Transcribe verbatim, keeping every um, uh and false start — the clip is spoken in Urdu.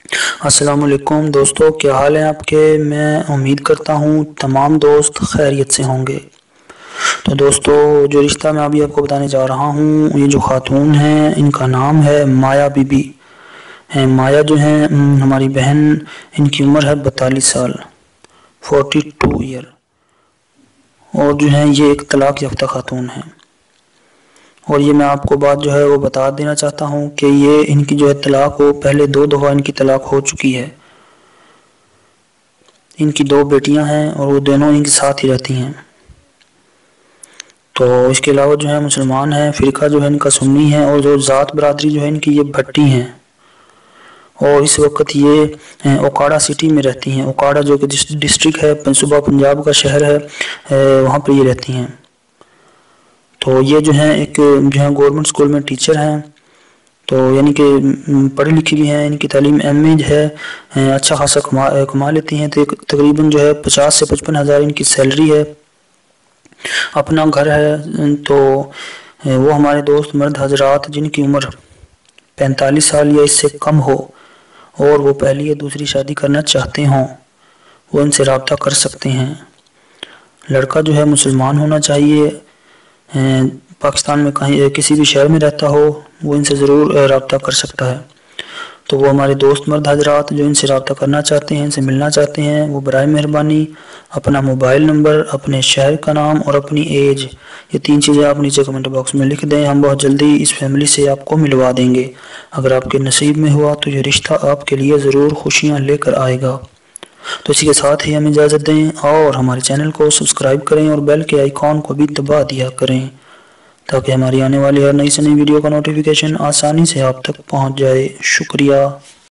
السلام علیکم دوستو، کیا حال ہیں آپ کے؟ میں امید کرتا ہوں تمام دوست خیریت سے ہوں گے۔ تو دوستو، جو رشتہ میں ابھی آپ کو بتانے جا رہا ہوں، یہ جو خاتون ہیں ان کا نام ہے مایا بی بی۔ مایا جو ہیں ہماری بہن، ان کی عمر ہے بتالیس سال، فورٹی ٹو ایئر، اور جو ہیں یہ ایک طلاق یافتہ خاتون ہیں۔ اور یہ میں آپ کو بات جو ہے وہ بتا دینا چاہتا ہوں کہ یہ ان کی جو ہے طلاق ہو، پہلے دو دفعہ ان کی طلاق ہو چکی ہے۔ ان کی دو بیٹیاں ہیں اور وہ دونوں ان کے ساتھ ہی رہتی ہیں۔ تو اس کے علاوہ جو ہے مسلمان ہیں، فرقہ جو ہے ان کا سنی ہے، اور جو ذات برادری جو ہے ان کی یہ بھٹی ہیں، اور اس وقت یہ اوکاڑا سٹی میں رہتی ہیں۔ اوکاڑا جو کہ ڈسٹرکٹ ہے، صوبہ پنجاب کا شہر ہے، وہاں پہ یہ رہتی ہیں۔ تو یہ جو ہیں ایک جو ہے گورنمنٹ اسکول میں ٹیچر ہیں، تو یعنی کہ پڑھی لکھی بھی ہیں، ان کی تعلیم ایم اے ہے، اچھا خاصا کما کما لیتی ہیں۔ تو تقریباً جو ہے پچاس سے پچپن ہزار ان کی سیلری ہے، اپنا گھر ہے۔ تو وہ ہمارے دوست مرد حضرات جن کی عمر پینتالیس سال یا اس سے کم ہو اور وہ پہلی یا دوسری شادی کرنا چاہتے ہوں، وہ ان سے رابطہ کر سکتے ہیں۔ لڑکا جو ہے مسلمان ہونا چاہیے، پاکستان میں کہیں کسی بھی شہر میں رہتا ہو، وہ ان سے ضرور رابطہ کر سکتا ہے۔ تو وہ ہمارے دوست مرد حضرات جو ان سے رابطہ کرنا چاہتے ہیں، ان سے ملنا چاہتے ہیں، وہ برائے مہربانی اپنا موبائل نمبر، اپنے شہر کا نام اور اپنی ایج، یہ تین چیزیں آپ نیچے کمنٹ باکس میں لکھ دیں۔ ہم بہت جلدی اس فیملی سے آپ کو ملوا دیں گے۔ اگر آپ کے نصیب میں ہوا تو یہ رشتہ آپ کے لیے ضرور خوشیاں لے کر آئے گا۔ تو اسی کے ساتھ ہی ہمیں اجازت دیں اور ہمارے چینل کو سبسکرائب کریں اور بیل کے آئیکن کو بھی دبا دیا کریں، تاکہ ہماری آنے والی ہر نئی سے نئی ویڈیو کا نوٹیفیکیشن آسانی سے آپ تک پہنچ جائے۔ شکریہ۔